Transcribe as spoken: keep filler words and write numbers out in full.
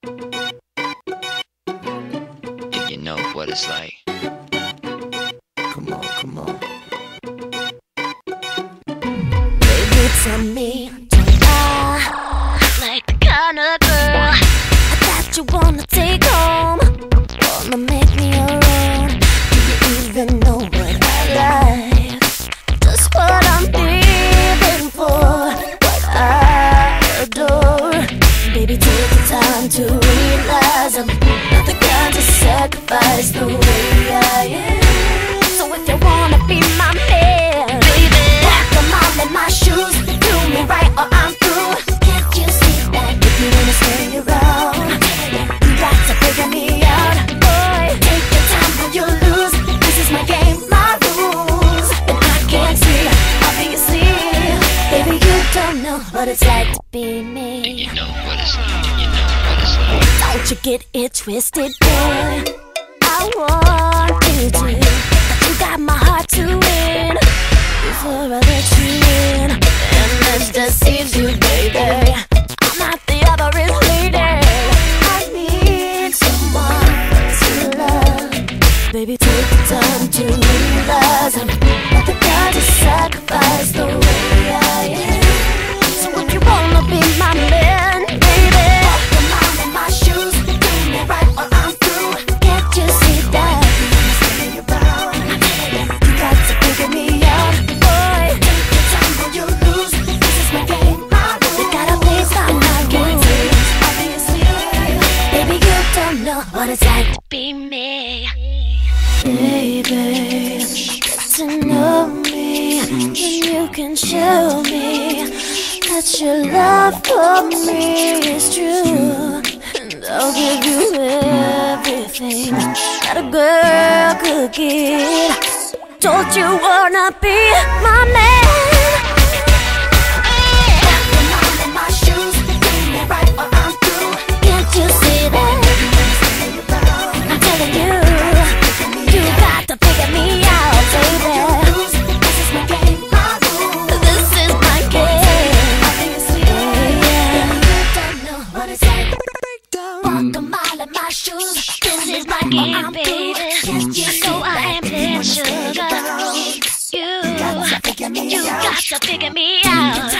If you know what it's like. Come on, come on. Baby, tell me, do I like the kind of girl that you wanna take home? Wanna make me your own? Do you even know what I like? Just what I'm living for, what I adore. Baby, take the time to realize I'm not the kind to sacrifice the way I am. So if you wanna be my man, baby, walk a mile in my shoes, do me right or I'm through. Can't you see that? If you wanna stay around, you got to figure me out. Boy, take your time when you lose. This is my game, my rules, and I can't see, obviously. Baby, you don't know what it's like to be me. You know what it's like. You know what it's like. Don't you get it twisted, boy. I want you to, but you got my heart to win before I let you in. And this deceives you, baby. I'm not the average lady. I need someone to love. Baby, take the time to realize I'm not the kind to sacrifice the way I am. So if you wanna be my man, baby, walk a mile in my shoes, do me right or I'm through. Can't you see that? Stay around, you got to figure me out. Boy, take your time when you lose. This is my game, my rules. You gotta please by my rules, obviously. Baby, you don't know what it's like to be me. Baby, get to know me, then you can show me that your love for me is true. And I'll give you everything that a girl could give. Don't you wanna be my man? Walk a mile in my shoes, do me right or I'm through. Can't you see that? I'm telling you, you got to figure me out, baby. This is my game, my rules. This is my game. Obviously, yeah. You don't know what it's like. Walk a mile in my shoes. This is my game, baby. You know I am playing sugar. You, you got to figure me out.